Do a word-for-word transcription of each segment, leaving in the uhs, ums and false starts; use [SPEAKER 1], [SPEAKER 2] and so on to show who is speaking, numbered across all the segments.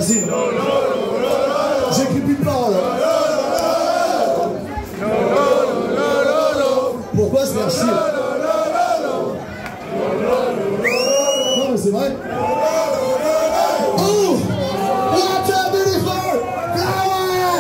[SPEAKER 1] Vas-y. J'écris plus de paroles. Pourquoi se faire chier? Non mais c'est vrai. Oh! What a beautiful flower!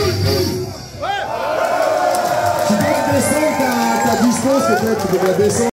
[SPEAKER 1] Tu peux descendre ta, ta distance peut-être, tu devrais descendre.